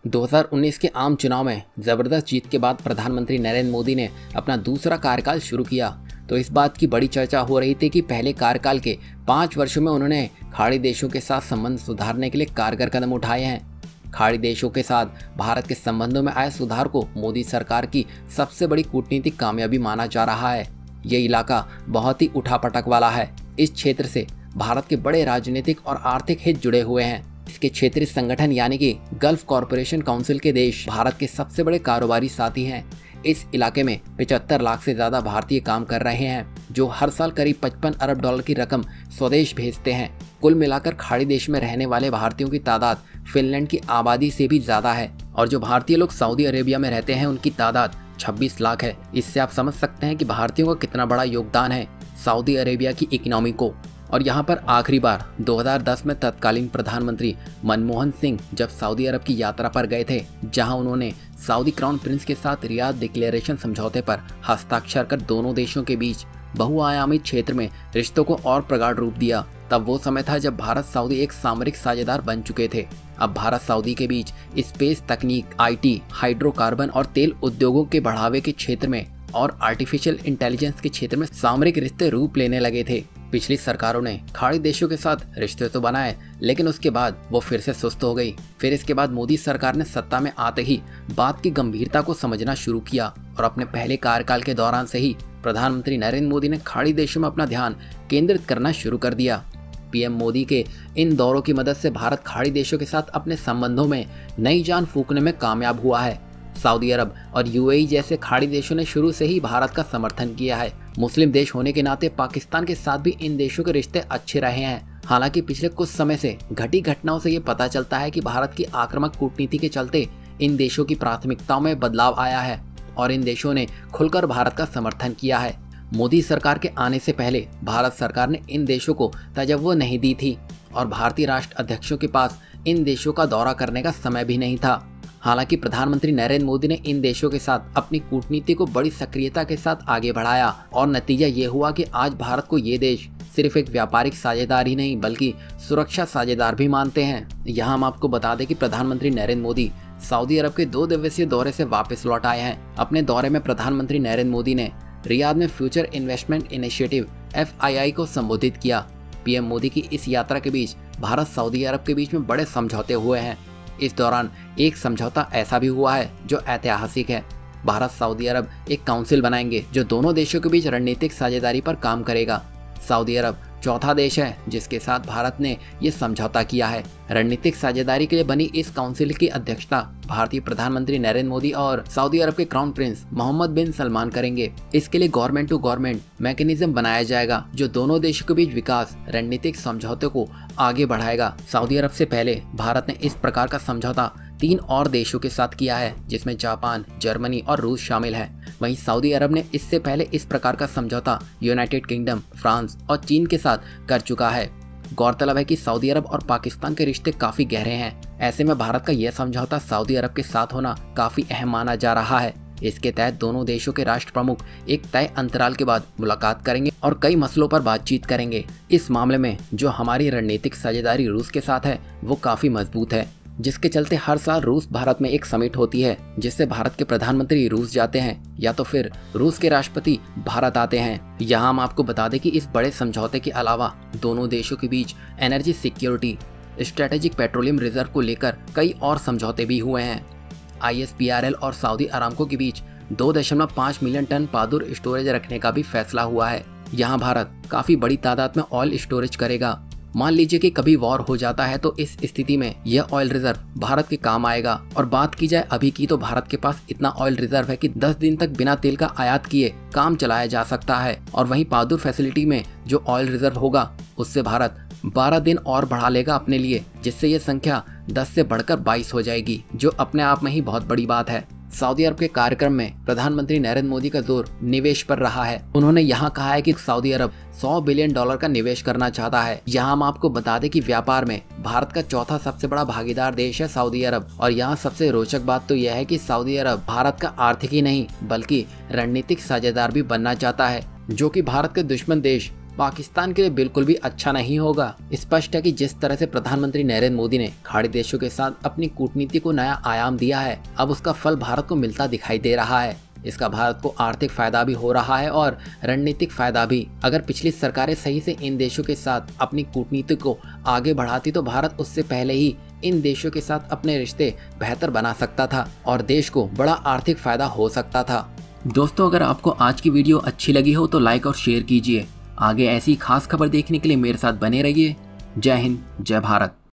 2019 के आम चुनाव में जबरदस्त जीत के बाद प्रधानमंत्री नरेंद्र मोदी ने अपना दूसरा कार्यकाल शुरू किया तो इस बात की बड़ी चर्चा हो रही थी कि पहले कार्यकाल के 5 वर्षों में उन्होंने खाड़ी देशों के साथ संबंध सुधारने के लिए कारगर कदम उठाए हैं। खाड़ी देशों के साथ भारत के संबंधों में आए सुधार को मोदी सरकार की सबसे बड़ी कूटनीतिक कामयाबी माना जा रहा है। ये इलाका बहुत ही उठापटक वाला है। इस क्षेत्र से भारत के बड़े राजनीतिक और आर्थिक हित जुड़े हुए हैं। इसके क्षेत्रीय संगठन यानी कि गल्फ कॉरपोरेशन काउंसिल के देश भारत के सबसे बड़े कारोबारी साथी हैं। इस इलाके में 75 लाख से ज्यादा भारतीय काम कर रहे हैं, जो हर साल करीब 55 अरब डॉलर की रकम स्वदेश भेजते हैं। कुल मिलाकर खाड़ी देश में रहने वाले भारतीयों की तादाद फिनलैंड की आबादी से भी ज्यादा है और जो भारतीय लोग सऊदी अरेबिया में रहते हैं उनकी तादाद 26 लाख है। इससे आप समझ सकते हैं कि भारतीयों का कितना बड़ा योगदान है सऊदी अरेबिया की इकोनॉमी को। और यहाँ पर आखिरी बार 2010 में तत्कालीन प्रधानमंत्री मनमोहन सिंह जब सऊदी अरब की यात्रा पर गए थे, जहां उन्होंने सऊदी क्राउन प्रिंस के साथ रियाद डिक्लेरेशन समझौते पर हस्ताक्षर कर दोनों देशों के बीच बहुआयामी क्षेत्र में रिश्तों को और प्रगाढ़ रूप दिया। तब वो समय था जब भारत सऊदी एक सामरिक साझेदार बन चुके थे। अब भारत सऊदी के बीच स्पेस तकनीक, IT, हाइड्रोकार्बन और तेल उद्योगों के बढ़ावे के क्षेत्र में और आर्टिफिशियल इंटेलिजेंस के क्षेत्र में सामरिक रिश्ते रूप लेने लगे थे। पिछली सरकारों ने खाड़ी देशों के साथ रिश्ते तो बनाए, लेकिन उसके बाद वो फिर से सुस्त हो गई। फिर इसके बाद मोदी सरकार ने सत्ता में आते ही बात की गंभीरता को समझना शुरू किया और अपने पहले कार्यकाल के दौरान से ही प्रधानमंत्री नरेंद्र मोदी ने खाड़ी देशों में अपना ध्यान केंद्रित करना शुरू कर दिया। PM मोदी के इन दौरों की मदद से भारत खाड़ी देशों के साथ अपने संबंधों में नई जान फूंकने में कामयाब हुआ है। सऊदी अरब और UAE जैसे खाड़ी देशों ने शुरू से ही भारत का समर्थन किया है। मुस्लिम देश होने के नाते पाकिस्तान के साथ भी इन देशों के रिश्ते अच्छे रहे हैं। हालांकि पिछले कुछ समय से घटी घटनाओं से ये पता चलता है कि भारत की आक्रामक कूटनीति के चलते इन देशों की प्राथमिकताओं में बदलाव आया है और इन देशों ने खुलकर भारत का समर्थन किया है। मोदी सरकार के आने से पहले भारत सरकार ने इन देशों को तवज्जो नहीं दी थी और भारतीय राष्ट्र अध्यक्षों के पास इन देशों का दौरा करने का समय भी नहीं था। हालांकि प्रधानमंत्री नरेंद्र मोदी ने इन देशों के साथ अपनी कूटनीति को बड़ी सक्रियता के साथ आगे बढ़ाया और नतीजा ये हुआ कि आज भारत को ये देश सिर्फ एक व्यापारिक साझेदार ही नहीं बल्कि सुरक्षा साझेदार भी मानते हैं। यहाँ हम आपको बता दें कि प्रधानमंत्री नरेंद्र मोदी सऊदी अरब के 2 दिवसीय दौरे से वापस लौट आए हैं। अपने दौरे में प्रधानमंत्री नरेंद्र मोदी ने रियाद में फ्यूचर इन्वेस्टमेंट इनिशिएटिव FII को संबोधित किया। PM मोदी की इस यात्रा के बीच भारत सऊदी अरब के बीच में बड़े समझौते हुए हैं। इस दौरान एक समझौता ऐसा भी हुआ है जो ऐतिहासिक है। भारत सऊदी अरब एक काउंसिल बनाएंगे जो दोनों देशों के बीच रणनीतिक साझेदारी पर काम करेगा। सऊदी अरब चौथा देश है जिसके साथ भारत ने ये समझौता किया है। रणनीतिक साझेदारी के लिए बनी इस काउंसिल की अध्यक्षता भारतीय प्रधानमंत्री नरेंद्र मोदी और सऊदी अरब के crown prince Mohammed bin Salman करेंगे। इसके लिए गवर्नमेंट टू गवर्नमेंट मैकेनिज्म बनाया जाएगा जो दोनों देशों के बीच विकास रणनीतिक समझौते को आगे बढ़ाएगा। सऊदी अरब से पहले भारत ने इस प्रकार का समझौता 3 और देशों के साथ किया है जिसमें जापान, जर्मनी और रूस शामिल है। वहीं सऊदी अरब ने इससे पहले इस प्रकार का समझौता यूनाइटेड किंगडम, फ्रांस और चीन के साथ कर चुका है। गौरतलब है कि सऊदी अरब और पाकिस्तान के रिश्ते काफी गहरे हैं। ऐसे में भारत का यह समझौता सऊदी अरब के साथ होना काफी अहम माना जा रहा है। इसके तहत दोनों देशों के राष्ट्र प्रमुख एक तय अंतराल के बाद मुलाकात करेंगे और कई मसलों पर बातचीत करेंगे। इस मामले में जो हमारी रणनीतिक साझेदारी रूस के साथ है वो काफी मजबूत है, जिसके चलते हर साल रूस भारत में एक समिट होती है जिससे भारत के प्रधानमंत्री रूस जाते हैं या तो फिर रूस के राष्ट्रपति भारत आते हैं। यहाँ हम आपको बता दें कि इस बड़े समझौते के अलावा दोनों देशों के बीच energy security, strategic petroleum reserve को लेकर कई और समझौते भी हुए हैं। ISPRL और सऊदी अरामको के बीच 2.5 मिलियन टन पादुर स्टोरेज रखने का भी फैसला हुआ है। यहाँ भारत काफी बड़ी तादाद में ऑयल स्टोरेज करेगा। मान लीजिए कि कभी वॉर हो जाता है तो इस स्थिति में यह ऑयल रिजर्व भारत के काम आएगा। और बात की जाए अभी की तो भारत के पास इतना ऑयल रिजर्व है कि 10 दिन तक बिना तेल का आयात किए काम चलाया जा सकता है। और वहीं पादुर फैसिलिटी में जो ऑयल रिजर्व होगा उससे भारत 12 दिन और बढ़ा लेगा अपने लिए, जिससे यह संख्या 10 से बढ़कर 22 हो जाएगी, जो अपने आप में ही बहुत बड़ी बात है। सऊदी अरब के कार्यक्रम में प्रधानमंत्री नरेंद्र मोदी का जोर निवेश पर रहा है। उन्होंने यहाँ कहा है कि सऊदी अरब $100 बिलियन का निवेश करना चाहता है। यहाँ हम आपको बता दें कि व्यापार में भारत का चौथा सबसे बड़ा भागीदार देश है सऊदी अरब। और यहाँ सबसे रोचक बात तो यह है कि सऊदी अरब भारत का आर्थिक ही नहीं बल्कि रणनीतिक साझेदार भी बनना चाहता है, जो कि भारत के दुश्मन देश पाकिस्तान के लिए बिल्कुल भी अच्छा नहीं होगा। स्पष्ट है कि जिस तरह से प्रधानमंत्री नरेंद्र मोदी ने खाड़ी देशों के साथ अपनी कूटनीति को नया आयाम दिया है, अब उसका फल भारत को मिलता दिखाई दे रहा है। इसका भारत को आर्थिक फायदा भी हो रहा है और रणनीतिक फायदा भी। अगर पिछली सरकारें सही से इन देशों के साथ अपनी कूटनीति को आगे बढ़ाती तो भारत उससे पहले ही इन देशों के साथ अपने रिश्ते बेहतर बना सकता था और देश को बड़ा आर्थिक फायदा हो सकता था। दोस्तों, अगर आपको आज की वीडियो अच्छी लगी हो तो लाइक और शेयर कीजिए। आगे ऐसी खास खबर देखने के लिए मेरे साथ बने रहिए। जय हिंद, जय भारत।